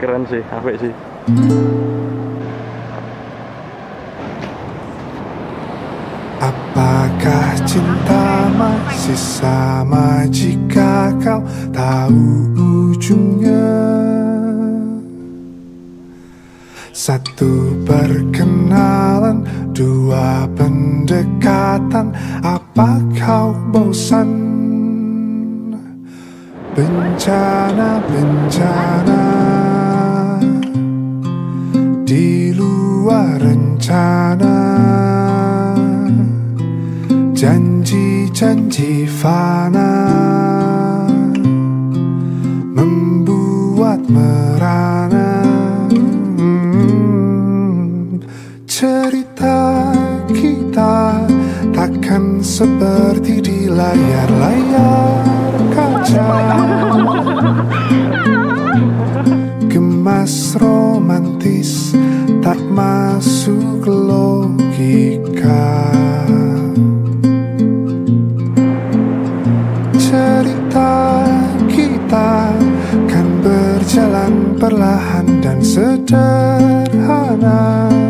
keren sih, apik sih. Apakah cinta masih sama jika kau tahu ujungnya? Satu perkenalan, dua pendekatan, apa kau bosan? Bencana-bencana di luar rencana, janji-janji fana membuat merana. Cerita kita takkan seperti di layar-layar kaca. Gemas romantis tak masuk logika. Cerita kita kan berjalan perlahan dan sederhana.